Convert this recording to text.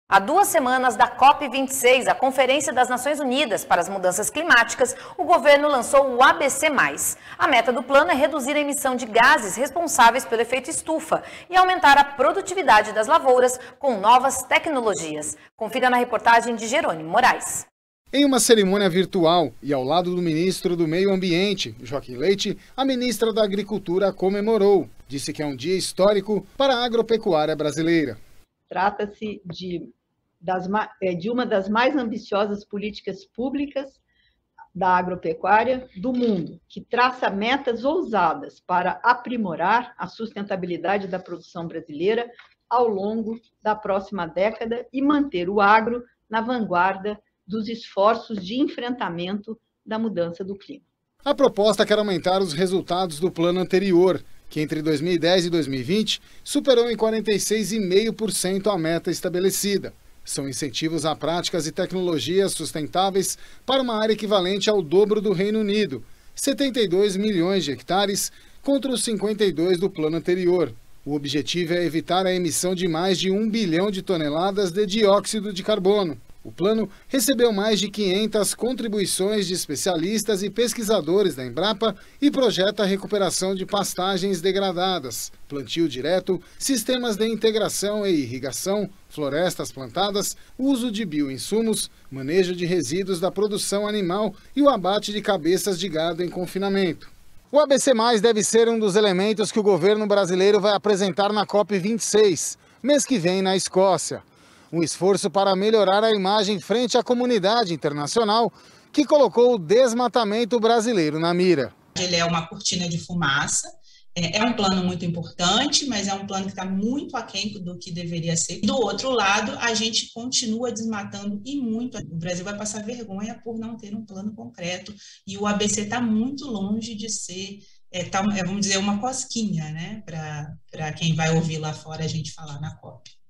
Há 2 semanas da COP26, a Conferência das Nações Unidas para as Mudanças Climáticas, o governo lançou o ABC+. A meta do plano é reduzir a emissão de gases responsáveis pelo efeito estufa e aumentar a produtividade das lavouras com novas tecnologias. Confira na reportagem de Jerônimo Moraes. Em uma cerimônia virtual e ao lado do ministro do Meio Ambiente, Joaquim Leite, a ministra da Agricultura comemorou. Disse que é um dia histórico para a agropecuária brasileira. Trata-se de uma das mais ambiciosas políticas públicas da agropecuária do mundo, que traça metas ousadas para aprimorar a sustentabilidade da produção brasileira ao longo da próxima década e manter o agro na vanguarda dos esforços de enfrentamento da mudança do clima. A proposta quer aumentar os resultados do plano anterior, que entre 2010 e 2020 superou em 46,5% a meta estabelecida. São incentivos a práticas e tecnologias sustentáveis para uma área equivalente ao dobro do Reino Unido, 72 milhões de hectares contra os 52 do plano anterior. O objetivo é evitar a emissão de mais de 1 bilhão de toneladas de dióxido de carbono. O plano recebeu mais de 500 contribuições de especialistas e pesquisadores da Embrapa e projeta a recuperação de pastagens degradadas, plantio direto, sistemas de integração e irrigação, florestas plantadas, uso de bioinsumos, manejo de resíduos da produção animal e o abate de cabeças de gado em confinamento. O ABC+ deve ser um dos elementos que o governo brasileiro vai apresentar na COP26, mês que vem na Escócia. Um esforço para melhorar a imagem frente à comunidade internacional que colocou o desmatamento brasileiro na mira. Ele é uma cortina de fumaça, é um plano muito importante, mas é um plano que está muito aquém do que deveria ser. Do outro lado, a gente continua desmatando e muito. O Brasil vai passar vergonha por não ter um plano concreto e o ABC está muito longe de ser, vamos dizer, uma cosquinha, né, para quem vai ouvir lá fora a gente falar na COP.